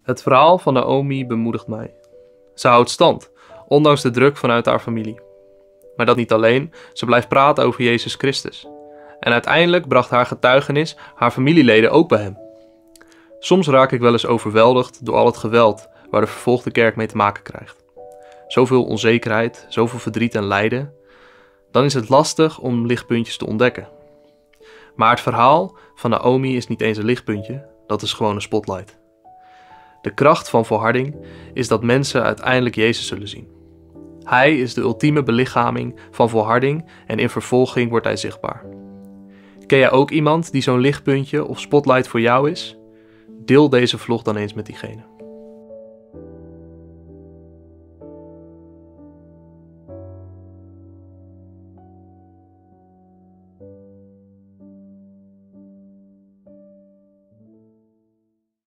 Het verhaal van Naomi bemoedigt mij. Ze houdt stand, ondanks de druk vanuit haar familie. Maar dat niet alleen, ze blijft praten over Jezus Christus. En uiteindelijk bracht haar getuigenis haar familieleden ook bij hem. Soms raak ik wel eens overweldigd door al het geweld waar de vervolgde kerk mee te maken krijgt. Zoveel onzekerheid, zoveel verdriet en lijden. Dan is het lastig om lichtpuntjes te ontdekken. Maar het verhaal van Naomi is niet eens een lichtpuntje, dat is gewoon een spotlight. De kracht van volharding is dat mensen uiteindelijk Jezus zullen zien. Hij is de ultieme belichaming van volharding en in vervolging wordt hij zichtbaar. Ken jij ook iemand die zo'n lichtpuntje of spotlight voor jou is? Deel deze vlog dan eens met diegene.